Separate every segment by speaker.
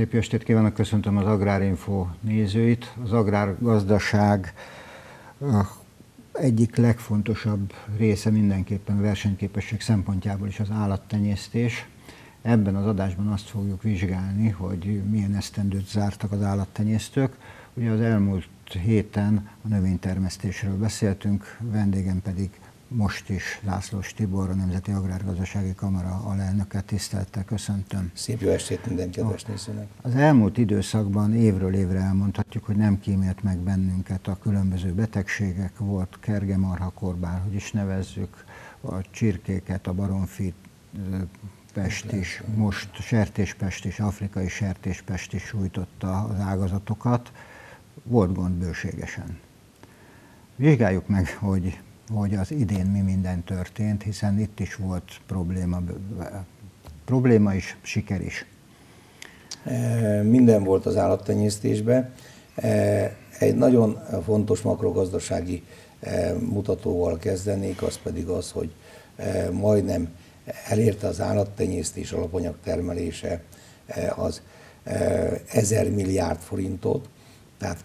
Speaker 1: Szép estét kívánok, köszöntöm az Agrárinfo nézőit. Az agrárgazdaság egyik legfontosabb része mindenképpen a versenyképesség szempontjából is az állattenyésztés. Ebben az adásban azt fogjuk vizsgálni, hogy milyen esztendőt zártak az állattenyésztők. Ugye az elmúlt héten a növénytermesztésről beszéltünk, vendégem pedig most is Lászlós Tibor, a Nemzeti Agrárgazdasági Kamara alelnöke. Tisztelettel köszöntöm.
Speaker 2: Szép jó estét minden kedves nézőnek.
Speaker 1: Az elmúlt időszakban évről évre elmondhatjuk, hogy nem kímélt meg bennünket a különböző betegségek. Volt kergemarhakorbár, hogy is nevezzük, a csirkéket, a baromfi pest is, most sertéspest is, afrikai sertéspest is sújtotta az ágazatokat. Volt gond bőségesen. Vizsgáljuk meg, hogy az idén mi minden történt, hiszen itt is volt probléma is, siker is.
Speaker 2: Minden volt az állattenyésztésben. Egy nagyon fontos makrogazdasági mutatóval kezdenék, az pedig az, hogy majdnem elérte az állattenyésztés alapanyag termelése az 1000 milliárd forintot, tehát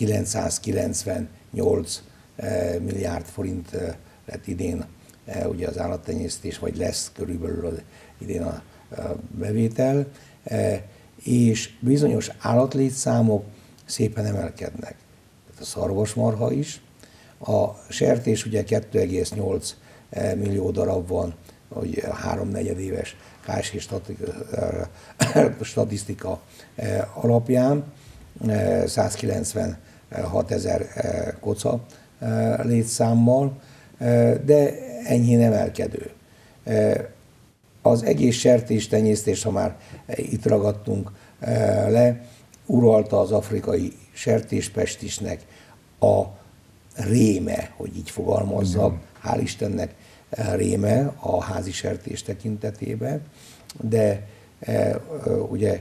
Speaker 2: 998 milliárd forint lett idén ugye az állattenyésztés, vagy lesz körülbelül idén a bevétel, és bizonyos állatlétszámok szépen emelkednek. Tehát a szarvasmarha is, a sertés ugye 2,8 millió darab van, hogy a 3/4 éves KSH statisztika alapján, 196 000 koca létszámmal, de enyhén emelkedő. Az egész sertéstenyésztés, ha már itt ragadtunk le, uralta az afrikai sertéspestisnek a réme, hogy így fogalmazzak, hál' Istennek réme a házi sertés tekintetében, de ugye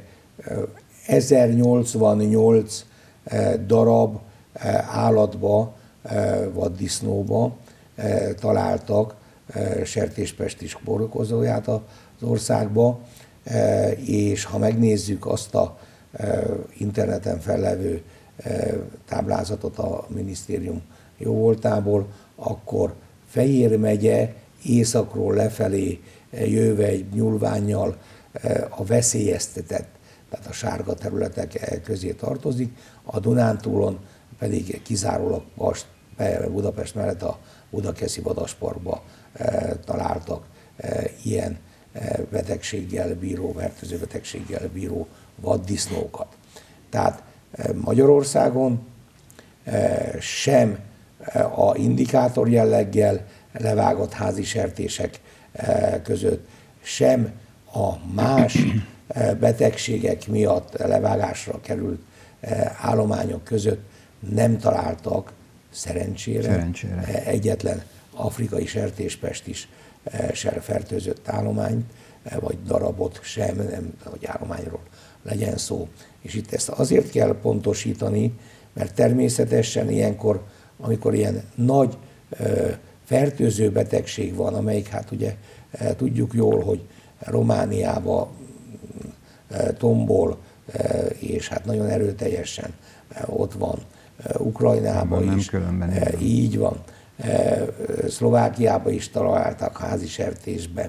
Speaker 2: 1088 darab állatba, vaddisznóba találtak sertéspestis kórokozóját az országba, és ha megnézzük azt a interneten fellevő táblázatot a minisztérium jóvoltából, akkor Fejér megye északról lefelé jöve egy nyúlvánnyal a veszélyeztetett, tehát a sárga területek közé tartozik, a Dunántúlon pedig kizárólag Budapest mellett a Budakeszi Vadasparkba találtak ilyen betegséggel bíró, fertőző betegséggel bíró vaddisznókat. Tehát Magyarországon sem a indikátor jelleggel levágott házi sertések között, sem a más betegségek miatt levágásra került állományok között nem találtak szerencsére. Egyetlen afrikai sertéspest is fertőzött állományt, vagy darabot sem, nem, hogy állományról legyen szó. És itt ezt azért kell pontosítani, mert természetesen ilyenkor, amikor ilyen nagy fertőző betegség van, amelyik hát ugye tudjuk jól, hogy Romániába tombol, és hát nagyon erőteljesen ott van Ukrajnában is, így van, Szlovákiában is találták házi sertésbe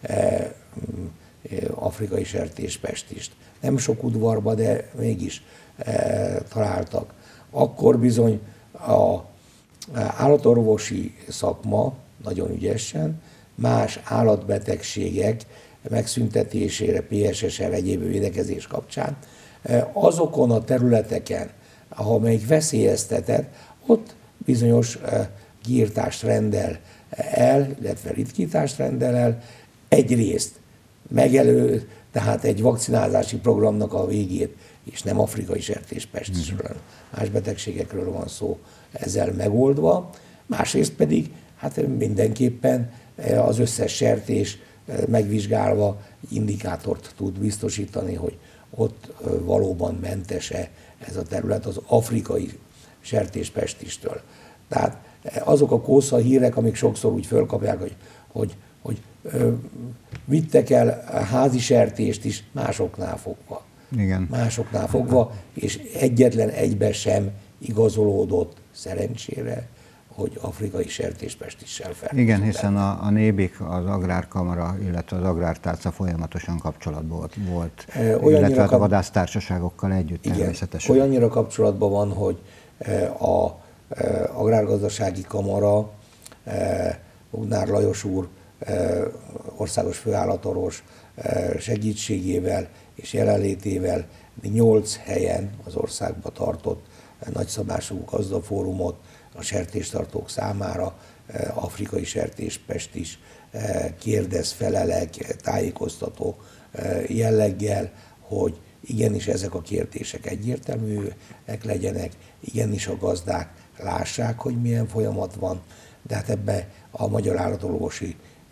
Speaker 2: afrikai sertéspestist. Nem sok udvarba, de mégis találtak. Akkor bizony az állatorvosi szakma nagyon ügyesen más állatbetegségek megszüntetésére, PSS-re, egyéb védekezés kapcsán azokon a területeken, ahol még veszélyeztetett, ott bizonyos kiirtást rendel el, illetve ritkítást rendel el, egyrészt megelő, tehát egy vakcinázási programnak a végét, és nem afrikai sertéspestisről, más betegségekről van szó, ezzel megoldva, másrészt pedig hát mindenképpen az összes sertés megvizsgálva indikátort tud biztosítani, hogy ott valóban mentes-e ez a terület az afrikai sertéspestistől. Tehát azok a kósza hírek, amik sokszor úgy fölkapják, hogy vittek el házi sertést is másoknál fogva.
Speaker 1: Igen.
Speaker 2: Másoknál fogva, és egyetlen egybe sem igazolódott szerencsére, hogy afrikai sertéspestissel fertőzött.
Speaker 1: Igen, hiszen a NÉBIK, az Agrárkamara, illetve az Agrártárca folyamatosan kapcsolatban volt, illetve a vadásztársaságokkal együtt természetesen.
Speaker 2: Olyannyira kapcsolatban van, hogy a Agrárgazdasági Kamara, Bognár Lajos úr, országos főállatorvos segítségével és jelenlétével 8 helyen az országban tartott nagyszabású gazdafórumot a sertéstartók számára, afrikai sertéspest is, kérdez, felelek, tájékoztató jelleggel, hogy igenis ezek a kérdések egyértelműek legyenek, igenis a gazdák lássák, hogy milyen folyamat van, de hát ebbe a Magyar Állatorvosi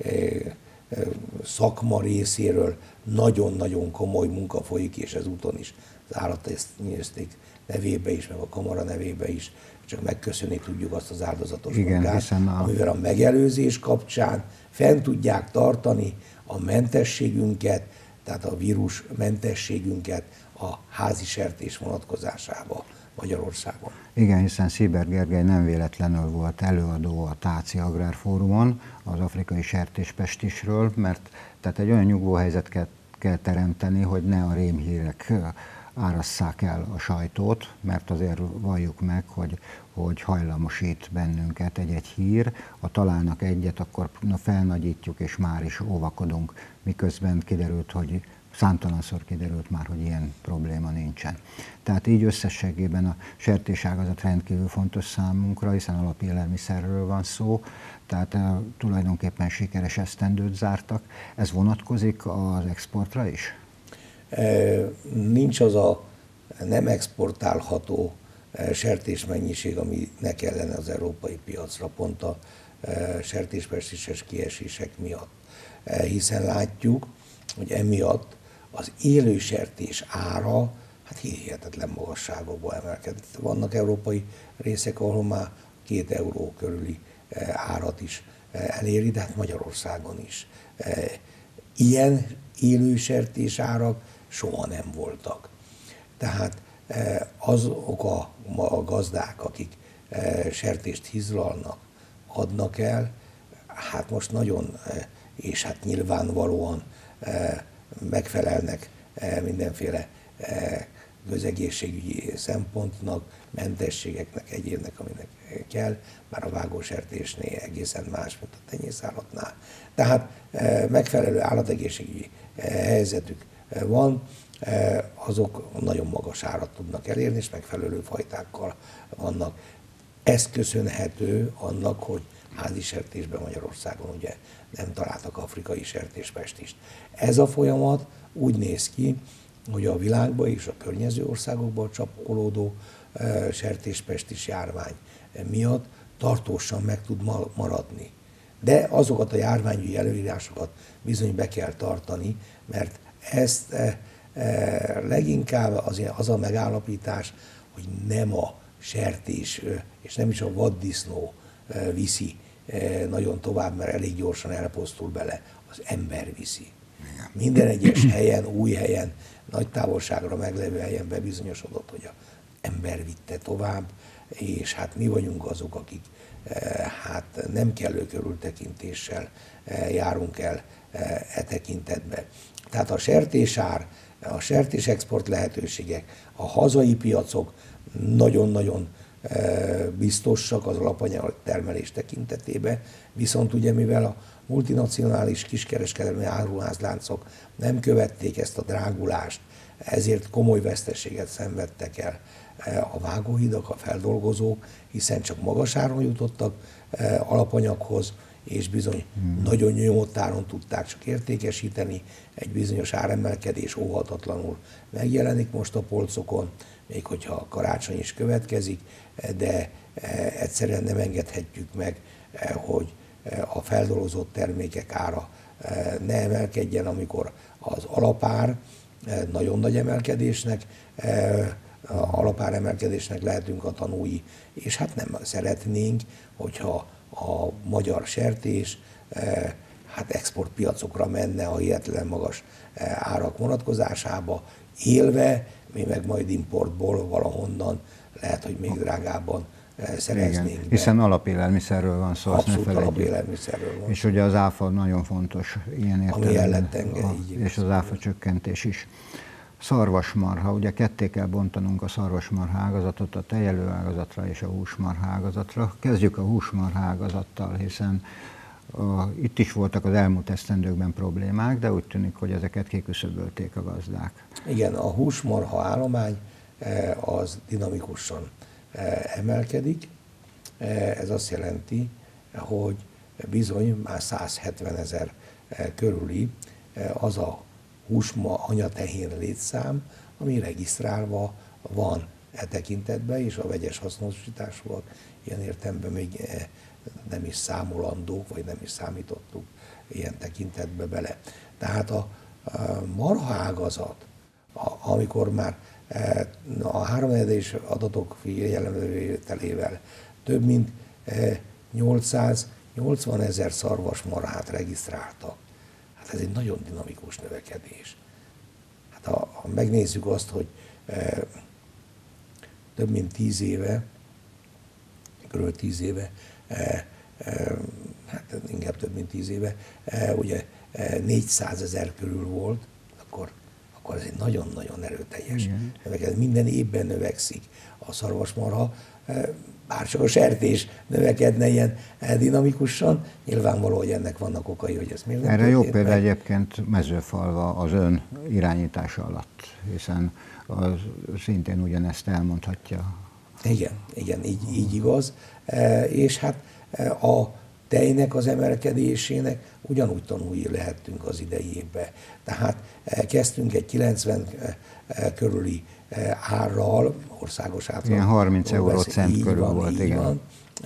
Speaker 2: szakma részéről nagyon-nagyon komoly munka folyik, és ezúton is az állattenyésztők nevébe is, meg a kamara nevébe is, csak megköszönni tudjuk azt az áldozatos munkát, amivel a megelőzés kapcsán fenn tudják tartani a mentességünket, tehát a vírus mentességünket a házi sertés vonatkozásába Magyarországon.
Speaker 1: Igen, hiszen Szíber Gergely nem véletlenül volt előadó a Táci Agrárfórumon az afrikai sertéspestisről, mert tehát egy olyan nyugvó helyzetet kell teremteni, hogy ne a rémhírek árasszák el a sajtót, mert azért valljuk meg, hogy hajlamosít bennünket egy-egy hír, ha találnak egyet, akkor felnagyítjuk, és már is óvakodunk, miközben kiderült, hogy számtalanszor kiderült már, hogy ilyen probléma nincsen. Tehát így összességében a sertéságazat rendkívül fontos számunkra, hiszen alapélelmiszerről van szó, tehát tulajdonképpen sikeres esztendőt zártak. Ez vonatkozik az exportra is?
Speaker 2: Nincs az a nem exportálható sertésmennyiség, ami ne kellene az európai piacra, pont a sertéspestis kiesések miatt. Hiszen látjuk, hogy emiatt az élő sertés ára hát hihetetlen magasságokba emelkedett. Vannak európai részek, ahol már 2 euró körüli árat is eléri, de hát Magyarországon is. Ilyen élő sertés árak soha nem voltak. Tehát azok a gazdák, akik sertést hizlalnak, adnak el, hát most nagyon, és hát nyilvánvalóan megfelelnek mindenféle közegészségügyi szempontnak, mentességeknek, egyébnek, aminek kell, már a vágósertésnél egészen más, mint a tenyészállatnál. Tehát megfelelő állategészségügyi helyzetük van, azok nagyon magas árat tudnak elérni, és megfelelő fajtákkal vannak. Ez köszönhető annak, hogy házi sertésben Magyarországon ugye nem találtak afrikai sertéspestist. Ez a folyamat úgy néz ki, hogy a világban és a környező országokban csapolódó sertéspestis járvány miatt tartósan meg tud maradni. De azokat a járványügyi előírásokat bizony be kell tartani, mert ezt leginkább az a megállapítás, hogy nem a sertés és nem is a vaddisznó viszi nagyon tovább, mert elég gyorsan elpusztul bele, az ember viszi. Minden egyes helyen, új helyen, nagy távolságra meglevő helyen bebizonyosodott, hogy az ember vitte tovább, és hát mi vagyunk azok, akik hát nem kellő körültekintéssel járunk el e tekintetbe. Tehát a sertésár, a sertésexport lehetőségek, a hazai piacok nagyon-nagyon biztosak az alapanyag termelés tekintetében, viszont ugye mivel a multinacionális kiskereskedelmi áruházláncok nem követték ezt a drágulást, ezért komoly veszteséget szenvedtek el a vágóhidak, a feldolgozók, hiszen csak magas áron jutottak alapanyaghoz, és bizony nagyon nyomott áron tudták csak értékesíteni, egy bizonyos áremelkedés óhatatlanul megjelenik most a polcokon, még hogyha a karácsony is következik, de egyszerűen nem engedhetjük meg, hogy a feldolgozott termékek ára ne emelkedjen, amikor az alapár nagyon nagy emelkedésnek, alapár emelkedésnek lehetünk a tanúi, és hát nem szeretnénk, hogyha a magyar sertés hát exportpiacokra menne a hihetetlen magas árak vonatkozásába, élve, mi meg majd importból valahonnan lehet, hogy még drágábban szereznénk.
Speaker 1: Igen, hiszen alapélelmiszerről van szó, azt ne
Speaker 2: Abszolút
Speaker 1: felejtjük.
Speaker 2: alapélelmiszerről van.
Speaker 1: És ugye az áfa nagyon fontos ilyen értelemben, és az áfa csökkentés is. Szarvasmarha, ugye ketté kell bontanunk a szarvasmarha ágazatot a tejelő ágazatra és a húsmarha ágazatra. Kezdjük a húsmarha ágazattal, hiszen itt is voltak az elmúlt esztendőkben problémák, de úgy tűnik, hogy ezeket kiküszöbölték a gazdák.
Speaker 2: Igen, a húsmarha állomány az dinamikusan emelkedik. Ez azt jelenti, hogy bizony már 170 000 körüli az a anyatehén létszám, ami regisztrálva van tekintetben, és a vegyes hasznosításúak ilyen értelemben még nem is számolandók, vagy nem is számítottuk ilyen tekintetbe bele. Tehát a marha ágazat, amikor már a háromnegyedés adatok figyelembevételével több mint 880 000 szarvasmarhát regisztráltak. Hát ez egy nagyon dinamikus növekedés. Hát ha megnézzük azt, hogy több mint 10 éve, kb. 10 éve, hát inkább több mint 10 éve, ugye 400 000 körül volt, akkor ez egy nagyon-nagyon erőteljes növekedés. Minden évben növekszik a szarvasmarha, bárcsak a sertés növekedne ilyen dinamikusan, nyilvánvaló, hogy ennek vannak okai, hogy ez miért nem
Speaker 1: Erre jó példa egyébként Mezőfalva az ön irányítása alatt, hiszen az szintén ugyanezt elmondhatja.
Speaker 2: Igen, így igaz. És hát a tejnek az emelkedésének ugyanúgy tanulni lehettünk az idei évben. Tehát kezdtünk egy 90 körüli árral, országos átlag.
Speaker 1: Ilyen 30 eurocent körül volt, igen.
Speaker 2: Van.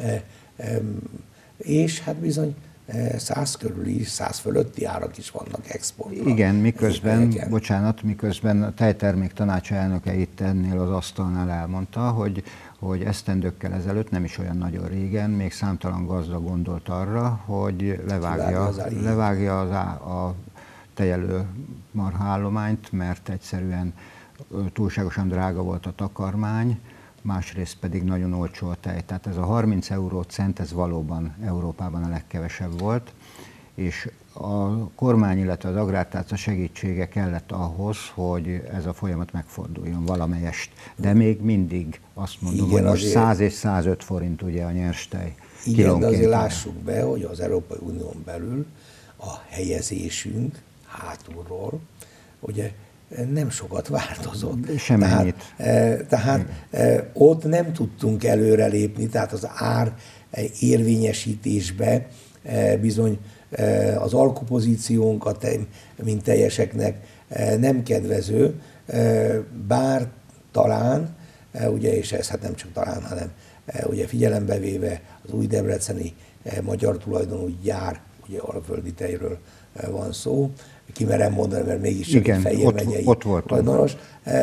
Speaker 2: És hát bizony 100 körüli, 100 fölötti árak is vannak exportra.
Speaker 1: Igen, miközben a tejtermék tanácsa elnöke itt ennél az asztalnál elmondta, hogy esztendőkkel ezelőtt, nem is olyan nagyon régen, még számtalan gazda gondolt arra, hogy levágja a tejelő marhaállományt, mert egyszerűen túlságosan drága volt a takarmány, másrészt pedig nagyon olcsó a tej. Tehát ez a 30 eurocent, ez valóban Európában a legkevesebb volt, és a kormány, illetve az agrártárca segítsége kellett ahhoz, hogy ez a folyamat megforduljon valamelyest. De még mindig azt mondom, igen, hogy most 100 és 105 forint ugye a nyerstej.
Speaker 2: Igen, de azért lássuk be, hogy az Európai Unión belül a helyezésünk hátulról, ugye nem sokat változott.
Speaker 1: Semmennyit.
Speaker 2: Tehát ott nem tudtunk előrelépni, tehát az ár érvényesítésbe bizony az alkupozíciónk, mint teljeseknek nem kedvező, bár talán, ugye, és ez hát nem csak talán, hanem ugye figyelembe véve az új debreceni magyar tulajdonú gyár, ugye alföldi tejről van szó, kimerem mondani, mert mégis csak egy Fejér megyei tulajdonos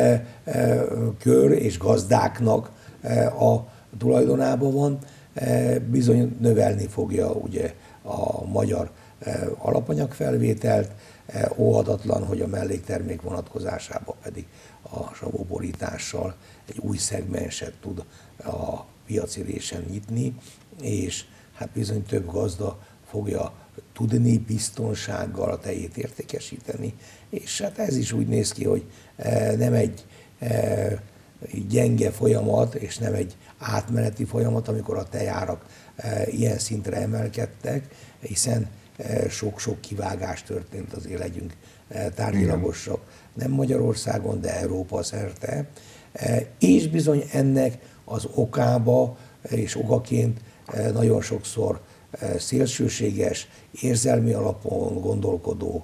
Speaker 2: kör és gazdáknak a tulajdonában van, bizony növelni fogja ugye a magyar alapanyagfelvételt, óhatatlan, hogy a melléktermék vonatkozásában pedig a savóborítással egy új szegmenset tud a piaci résen nyitni, és hát bizony több gazda fogja tudni biztonsággal a tejét értékesíteni, és hát ez is úgy néz ki, hogy nem egy gyenge folyamat, és nem egy átmeneti folyamat, amikor a tejárak ilyen szintre emelkedtek, hiszen sok-sok kivágás történt, azért legyünk tárgyilagosak, nem Magyarországon, de Európa szerte, és bizony ennek az okába és okaként nagyon sokszor szélsőséges, érzelmi alapon gondolkodó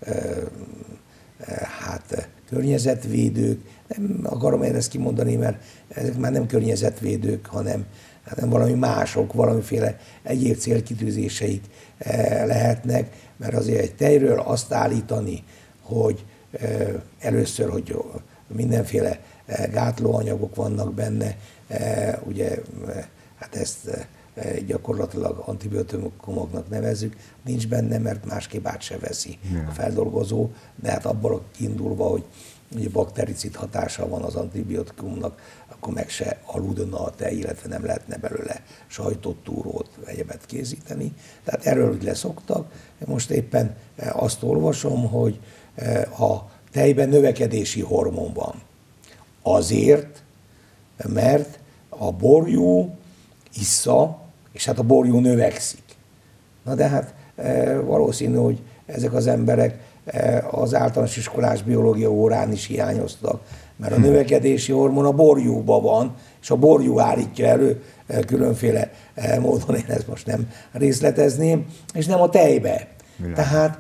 Speaker 2: környezetvédők, nem akarom én ezt kimondani, mert ezek már nem környezetvédők, hanem valami mások, valamiféle egyéb célkitűzéseik lehetnek, mert azért egy tejről azt állítani, hogy először, hogy mindenféle gátlóanyagok vannak benne, ugye hát ezt gyakorlatilag antibiotikumoknak nevezzük, nincs benne, mert másképp át se veszi a feldolgozó, de hát abból kiindulva, hogy ugye baktericid hatása van az antibiotikumnak, akkor meg se aludna a tej, illetve nem lehetne belőle sajtot, túrót, egyebet készíteni. Tehát erről úgy leszoktak. Most éppen azt olvasom, hogy a tejben növekedési hormon van. Azért, mert a borjú issza, és hát a borjú növekszik. Na de hát valószínű, hogy ezek az emberek az általános iskolás biológia órán is hiányoztak, mert a növekedési hormon a borjúban van, és a borjú állítja elő különféle módon, én ezt most nem részletezném, és nem a tejbe. Tehát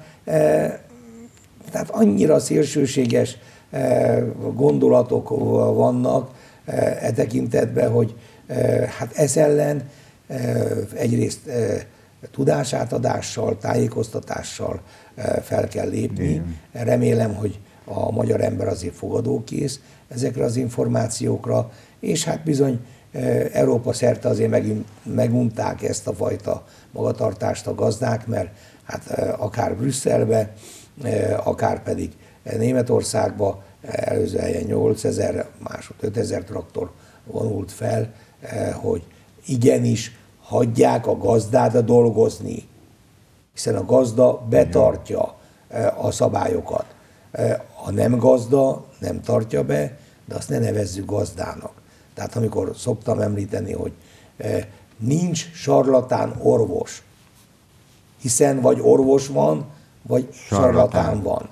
Speaker 2: annyira szélsőséges gondolatok vannak e tekintetben, hogy hát ez ellen egyrészt tudásátadással, tájékoztatással fel kell lépni. Igen. Remélem, hogy a magyar ember azért fogadókész ezekre az információkra, és hát bizony Európa szerte azért megunták ezt a fajta magatartást a gazdák, mert hát akár Brüsszelbe, akár pedig Németországba előző helyen 8000, másod 5000 traktor vonult fel, hogy igenis hagyják a gazdát dolgozni, hiszen a gazda betartja a szabályokat. A nem gazda nem tartja be, de azt ne nevezzük gazdának. Tehát amikor szoktam említeni, hogy nincs sarlatán orvos, hiszen vagy orvos van, vagy sarlatán van.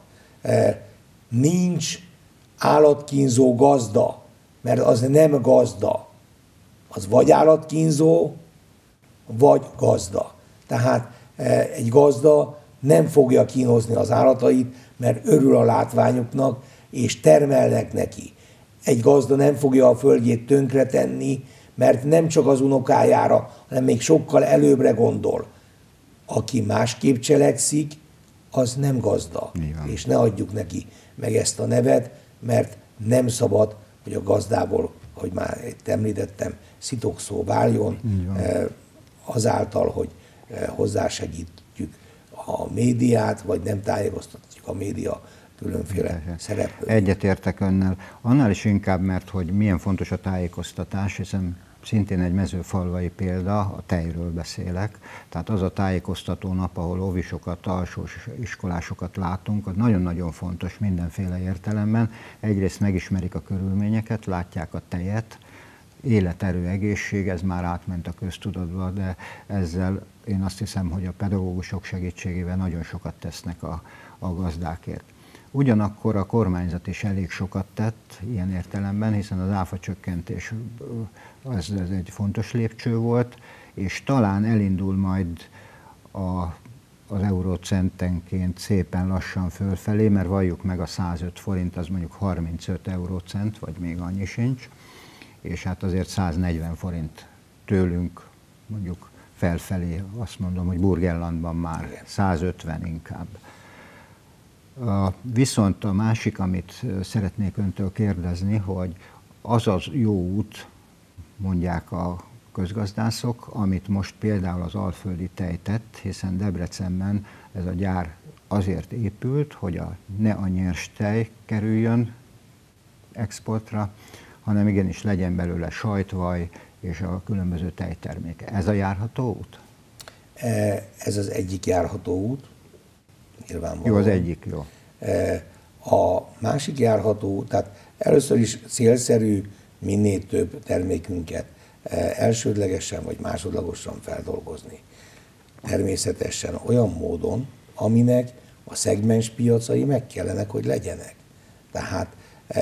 Speaker 2: Nincs állatkínzó gazda, mert az nem gazda. Az vagy állatkínzó, vagy gazda. Tehát egy gazda nem fogja kínozni az állatait, mert örül a látványuknak, és termelnek neki. Egy gazda nem fogja a földjét tönkretenni, mert nem csak az unokájára, hanem még sokkal előbbre gondol. Aki másképp cselekszik, az nem gazda. Igen. És ne adjuk neki meg ezt a nevet, mert nem szabad, hogy a gazdából, ahogy már itt említettem, szitokszó váljon, azáltal, hogy hozzásegítjük a médiát, vagy nem tájékoztatjuk a média különféle szereplőt.
Speaker 1: Egyetértek önnel. Annál is inkább, mert hogy milyen fontos a tájékoztatás, hiszen szintén egy mezőfalvai példa, a tejről beszélek, tehát az a tájékoztató nap, ahol óvisokat, alsós iskolásokat látunk, az nagyon-nagyon fontos mindenféle értelemben. Egyrészt megismerik a körülményeket, látják a tejet, életerő, egészség, ez már átment a köztudatba, de ezzel én azt hiszem, hogy a pedagógusok segítségével nagyon sokat tesznek a gazdákért. Ugyanakkor a kormányzat is elég sokat tett ilyen értelemben, hiszen az áfacsökkentés ez egy fontos lépcső volt, és talán elindul majd az eurócentenként szépen lassan fölfelé, mert valljuk meg, a 105 forint az mondjuk 35 eurócent, vagy még annyi sincs, és hát azért 140 forint tőlünk mondjuk felfelé, azt mondom, hogy Burgenlandban már 150 inkább. Viszont a másik, amit szeretnék öntől kérdezni, hogy az az jó út, mondják a közgazdászok, amit most például az Alföldi Tej tett, hiszen Debrecenben ez a gyár azért épült, hogy ne a nyers tej kerüljön exportra, hanem igenis legyen belőle sajtvaj és a különböző tejterméke. Ez a járható út?
Speaker 2: Ez az egyik járható út, nyilvánvalóan.
Speaker 1: Jó, az egyik, jó.
Speaker 2: A másik járható, tehát először is célszerű minél több termékünket elsődlegesen vagy másodlagosan feldolgozni. Természetesen olyan módon, aminek a szegmens piacai meg kellenek, hogy legyenek. Tehát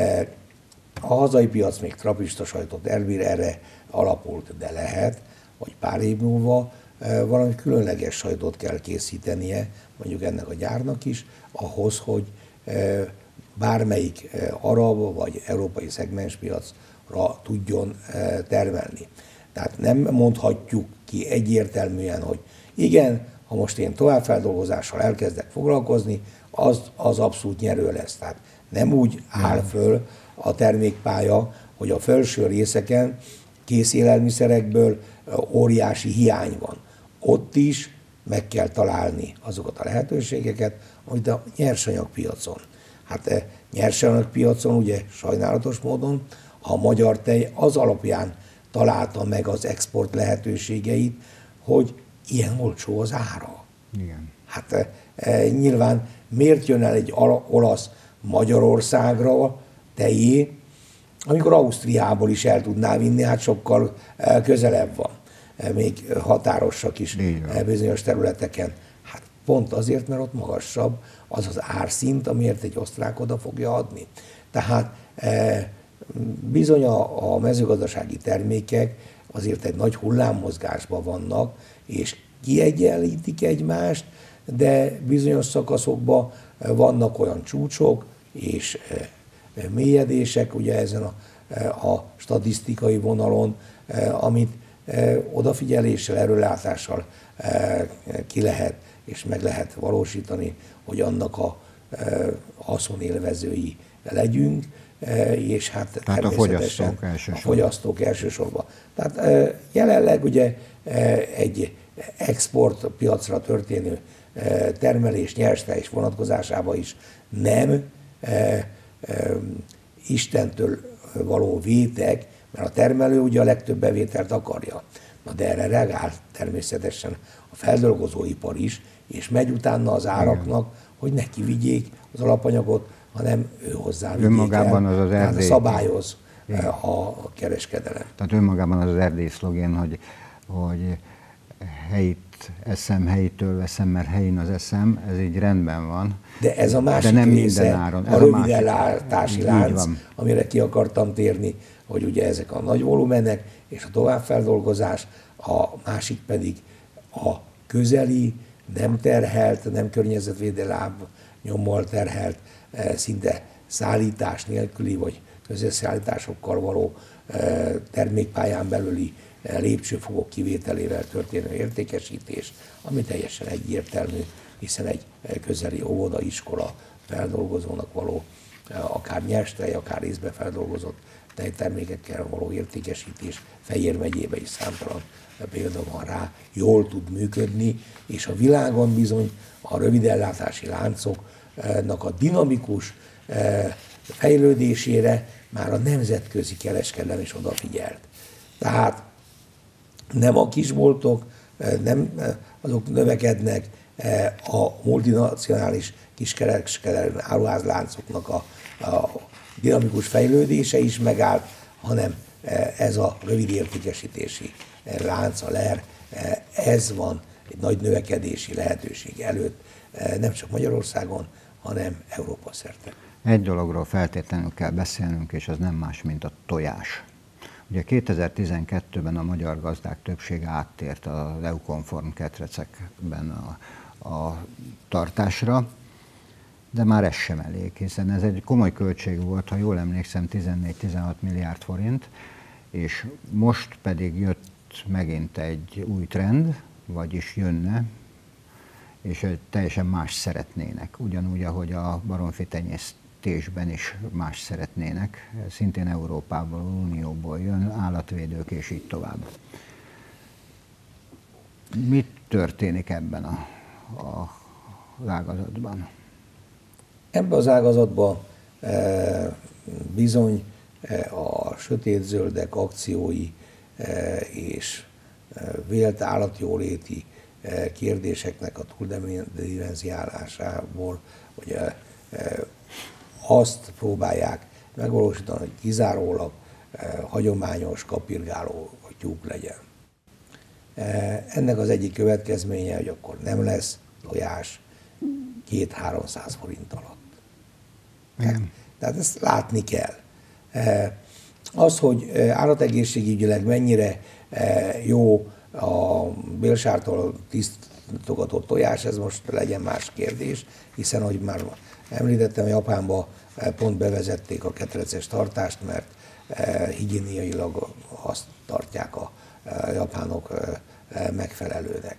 Speaker 2: a hazai piac még trapista sajtot elbír, erre alapult, de lehet, hogy pár év múlva valami különleges sajtot kell készítenie, mondjuk ennek a gyárnak is, ahhoz, hogy bármelyik arab vagy európai szegmenspiacra tudjon termelni. Tehát nem mondhatjuk ki egyértelműen, hogy igen, ha most én továbbfeldolgozással elkezdek foglalkozni, az abszolút nyerő lesz. Tehát nem úgy áll föl a termékpálya, hogy a felső részeken kész élelmiszerekből óriási hiány van. Ott is meg kell találni azokat a lehetőségeket, amit a nyersanyagpiacon. Hát nyersanyagpiacon ugye sajnálatos módon a magyar tej az alapján találta meg az export lehetőségeit, hogy ilyen olcsó az ára.
Speaker 1: Igen.
Speaker 2: Hát nyilván miért jön el egy olasz Magyarországra tejé, amikor Ausztriából is el tudná vinni, hát sokkal közelebb van. Még határosak is bizonyos területeken. Hát pont azért, mert ott magasabb az az árszint, amiért egy osztrák oda fogja adni. Tehát bizony a mezőgazdasági termékek azért egy nagy hullámmozgásban vannak, és kiegyenlítik egymást, de bizonyos szakaszokban vannak olyan csúcsok és mélyedések ugye ezen a statisztikai vonalon, amit odafigyeléssel, erőlátással ki lehet és meg lehet valósítani, hogy annak a haszonélvezői legyünk, és hát természetesen a fogyasztók elsősorban. Tehát jelenleg ugye egy exportpiacra történő termelés, nyerstej vonatkozásában is nem Istentől való vétek, mert a termelő ugye a legtöbb bevételt akarja. Na de erre reagál természetesen a feldolgozóipar is, és megy utána az áraknak, hogy ne kivigyék az alapanyagot, hanem ő hozzá vigyék el. Tehát szabályoz a kereskedelem.
Speaker 1: Tehát önmagában az erdélyi szlogén, hogy helyit eszem, helyitől veszem, mert helyén az eszem, ez így rendben van.
Speaker 2: De ez a másik
Speaker 1: nem
Speaker 2: része,
Speaker 1: áron.
Speaker 2: a rövidellátási lánc, amire ki akartam térni, hogy ugye ezek a nagy volumenek és a továbbfeldolgozás, a másik pedig a közeli, nem terhelt, nem környezetvédelmi nyommal terhelt, szinte szállítás nélküli, vagy közösszállításokkal való termékpályán belüli lépcsőfokok kivételével történő értékesítés, ami teljesen egyértelmű, hiszen egy közeli óvoda, iskola feldolgozónak való, akár nyerstej, akár részbe feldolgozott tejtermékekkel való értékesítés Fejér megyében is számtalan példa van rá, jól tud működni, és a világon bizony a rövidellátási láncoknak a dinamikus fejlődésére már a nemzetközi kereskedelem is odafigyelt. Tehát nem a kisboltok, nem azok növekednek, a multinacionális kiskereskedelmi áruházláncoknak a dinamikus fejlődése is megállt, hanem ez a rövid értékesítési lánc, a LER, ez van egy nagy növekedési lehetőség előtt, nem csak Magyarországon, hanem Európa szerte.
Speaker 1: Egy dologról feltétlenül kell beszélnünk, és az nem más, mint a tojás. Ugye 2012-ben a magyar gazdák többsége áttért az EU-konform ketrecekben a tartásra, de már ez sem elég, hiszen ez egy komoly költség volt, ha jól emlékszem, 14-16 milliárd forint, és most pedig jött megint egy új trend, vagyis jönne, és teljesen más szeretnének, ugyanúgy, ahogy a baromfi tenyésztésben is más szeretnének, szintén Európából, Unióból jön, állatvédők és így tovább. Mi történik ebben az ágazatban?
Speaker 2: Ebben az ágazatban bizony a sötétzöldek akciói és vélt állatjóléti kérdéseknek a túldimenziálásából, hogy azt próbálják megvalósítani, hogy kizárólag hagyományos kapirgáló tyúk legyen. Ennek az egyik következménye, hogy akkor nem lesz tojás 200-300 forint alatt. Tehát ezt látni kell. Az, hogy állategészségügyileg mennyire jó a bélsártól tisztogatott tojás, ez most legyen más kérdés, hiszen, ahogy már említettem, Japánban pont bevezették a ketreces tartást, mert higiéniailag azt tartják a japánok megfelelőnek.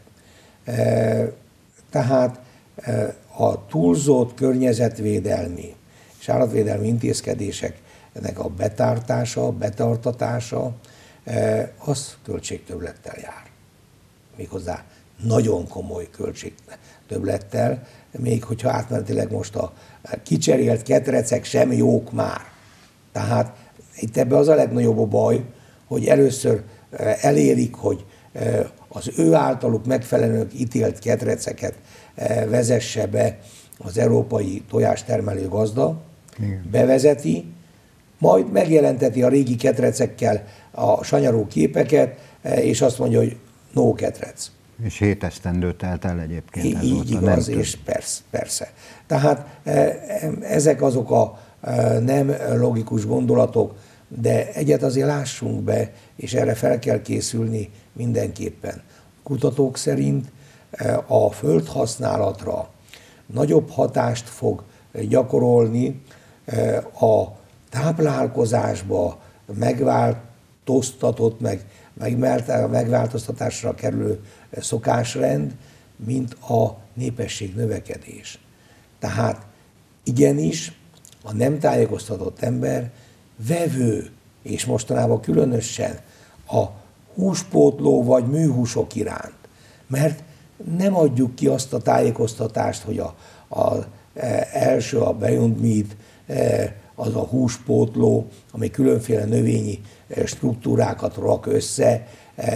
Speaker 2: Tehát a túlzott környezetvédelmi és állatvédelmi intézkedéseknek a betartatása, az költségtöbblettel jár. Méghozzá nagyon komoly költségtöbblettel, még hogyha átmenetileg most a kicserélt ketrecek sem jók már. Tehát itt ebben az a legnagyobb a baj, hogy először elérik, hogy az ő általuk megfelelően ítélt ketreceket vezesse be az európai tojástermelő gazda, bevezeti, majd megjelenteti a régi ketrecekkel a sanyarú képeket, és azt mondja, hogy no ketrec.
Speaker 1: És 7 esztendő telt el egyébként.
Speaker 2: Így igaz, és persze. Tehát ezek azok a nem logikus gondolatok, de egyet azért lássunk be, és erre fel kell készülni mindenképpen. Kutatók szerint a földhasználatra nagyobb hatást fog gyakorolni a táplálkozásba megváltoztatott, megváltoztatásra kerülő szokásrend, mint a népesség növekedés. Tehát igenis a nem tájékoztatott ember vevő, és mostanában különösen a húspótló vagy műhúsok iránt. Mert nem adjuk ki azt a tájékoztatást, hogy az első, a Beyond Meat, az a húspótló, ami különféle növényi struktúrákat rak össze,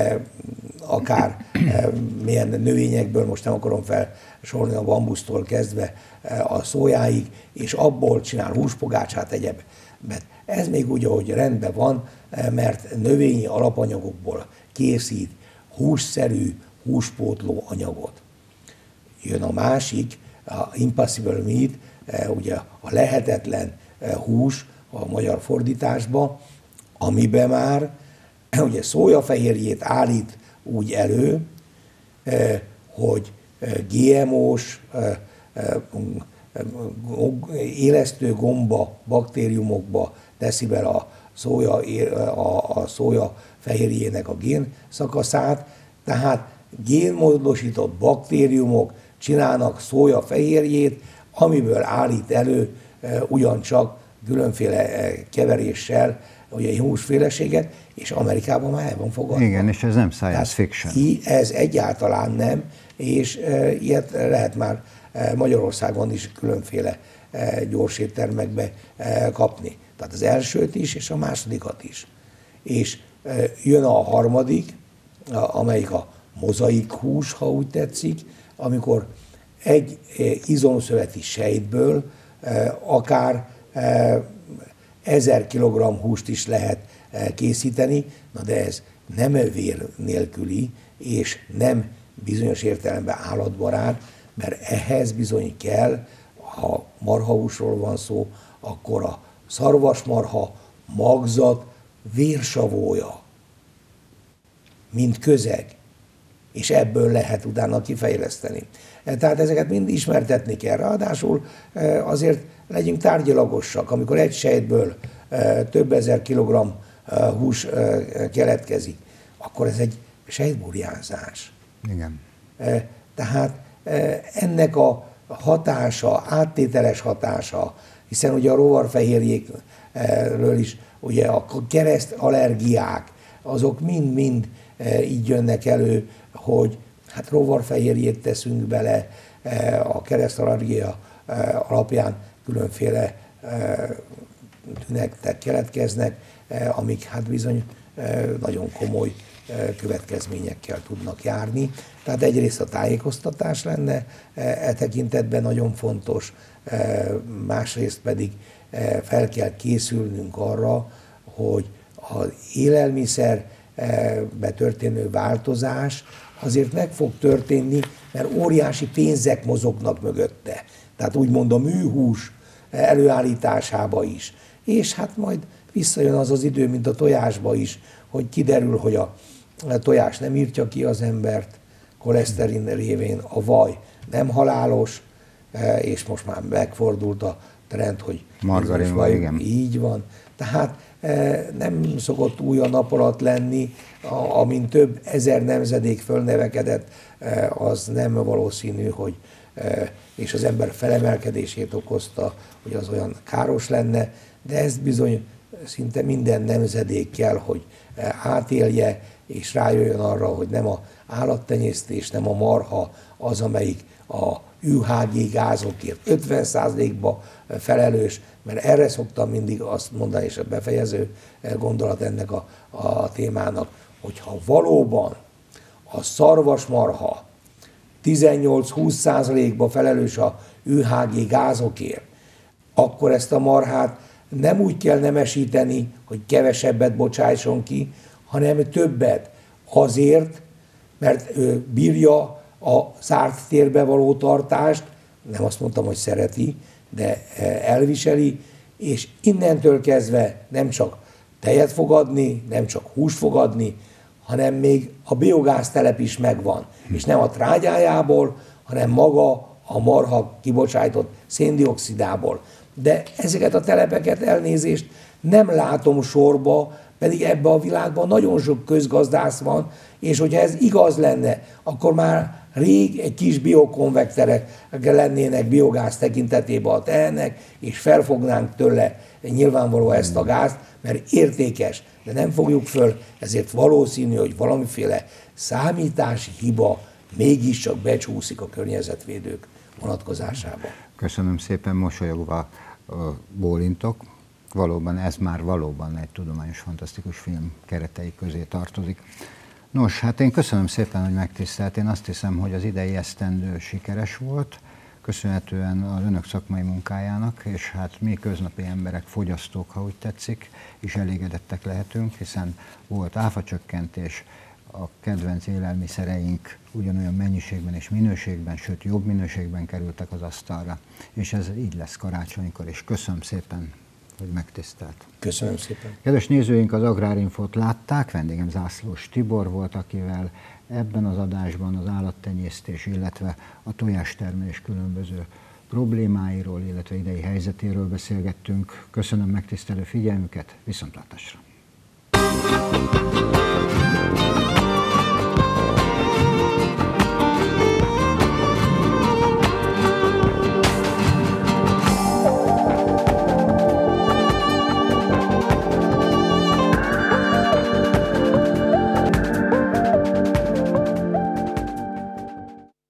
Speaker 2: akár milyen növényekből, most nem akarom felsorolni, a bambusztól kezdve a szójáig, és abból csinál húspogácsát, egyebet. Ez még úgy, ahogy rendben van, mert növényi alapanyagokból készít hússzerű, húspótló anyagot. Jön a másik, a impossible meat, ugye a lehetetlen hús a magyar fordításba, amiben már ugye szójafehérjét állít úgy elő, hogy GMO-s, élesztő gomba baktériumokba teszi bele a szója fehérjének a gén szakaszát, tehát génmódosított baktériumok csinálnak szójafehérjét, amiből állít elő ugyancsak különféle keveréssel ugye húsféleséget, és Amerikában már el van fogadva.
Speaker 1: Igen, és ez nem science fiction.
Speaker 2: Ez egyáltalán nem, és ilyet lehet már Magyarországon is különféle gyors éttermekbe kapni. Tehát az elsőt is, és a másodikat is. És jön a harmadik, amelyik a mozaik hús, ha úgy tetszik, amikor egy izomszöveti sejtből akár 1000 kg húst is lehet készíteni, na de ez nem vér nélküli, és nem bizonyos értelemben állatbarát, mert ehhez bizony kell, ha marhahúsról van szó, akkor a szarvasmarha magzat vérsavója, mint közeg, és ebből lehet utána kifejleszteni. Tehát ezeket mind ismertetni kell. Ráadásul azért legyünk tárgyilagosak, amikor egy sejtből több ezer kilogramm hús keletkezik, akkor ez egy sejtburjánzás.
Speaker 1: Igen.
Speaker 2: Tehát ennek a hatása, áttételes hatása, hiszen ugye a rovarfehérjékről is ugye a keresztallergiák, azok mind-mind így jönnek elő, hogy hát rovarfehérjét teszünk bele, a keresztallergia alapján különféle tünetek keletkeznek, amik hát bizony nagyon komoly következményekkel tudnak járni. Tehát egyrészt a tájékoztatás lenne tekintetben nagyon fontos, másrészt pedig fel kell készülnünk arra, hogy az élelmiszerbe történő változás azért meg fog történni, mert óriási pénzek mozognak mögötte. Tehát úgymond a műhús előállításába is. És hát majd visszajön az az idő, mint a tojásba is, hogy kiderül, hogy a tojás nem írtja ki az embert, koleszterin révén a vaj nem halálos, és most már megfordult a trend, hogy
Speaker 1: margarinval, igen.
Speaker 2: Így van. Tehát nem szokott új a nap alatt lenni, amint több ezer nemzedék fölnevekedett, az nem valószínű, hogy és az ember felemelkedését okozta, hogy az olyan káros lenne, de ezt bizony szinte minden nemzedék kell, hogy átélje, és rájöjjön arra, hogy nem a állattenyésztés, nem a marha az, amelyik a UHG gázokért 50%-ba felelős, mert erre szoktam mindig azt mondani, és a befejező gondolat ennek a témának, hogyha valóban a szarvasmarha 18-20%-ba felelős a UHG gázokért, akkor ezt a marhát nem úgy kell nemesíteni, hogy kevesebbet bocsájtson ki, hanem többet. Azért, mert ő bírja a zárt térbe való tartást, nem azt mondtam, hogy szereti, de elviseli, és innentől kezdve nem csak tejet fog adni, nem csak húst fog adni, hanem még a biogáztelep is megvan. És nem a trágyájából, hanem maga a marha kibocsájtott széndioxidából. De ezeket a telepeket, elnézést, nem látom sorba, pedig ebben a világban nagyon sok közgazdász van, és hogyha ez igaz lenne, akkor már rég egy kis biokonvekterek lennének biogáz tekintetében a tehennek, és felfognánk tőle nyilvánvaló ezt a gázt, mert értékes, de nem fogjuk föl, ezért valószínű, hogy valamiféle számítási hiba mégiscsak becsúszik a környezetvédők vonatkozásában.
Speaker 1: Köszönöm szépen, mosolyogva bólintok. Valóban ez már valóban egy tudományos, fantasztikus film keretei közé tartozik. Nos, hát én köszönöm szépen, hogy megtisztelt. Én azt hiszem, hogy az idei esztendő sikeres volt, köszönhetően az önök szakmai munkájának, és hát mi köznapi emberek, fogyasztók, ha úgy tetszik, is elégedettek lehetünk, hiszen volt áfacsökkentés, a kedvenc élelmiszereink ugyanolyan mennyiségben és minőségben, sőt jobb minőségben kerültek az asztalra, és ez így lesz karácsonykor, és köszönöm szépen, hogy megtisztelt.
Speaker 2: Köszönöm szépen.
Speaker 1: Kedves nézőink, az Agrárinfót látták, vendégem Zászlós Tibor volt, akivel ebben az adásban az állattenyésztés, illetve a tojástermelés különböző problémáiról, illetve idei helyzetéről beszélgettünk. Köszönöm megtisztelő figyelmüket, viszontlátásra!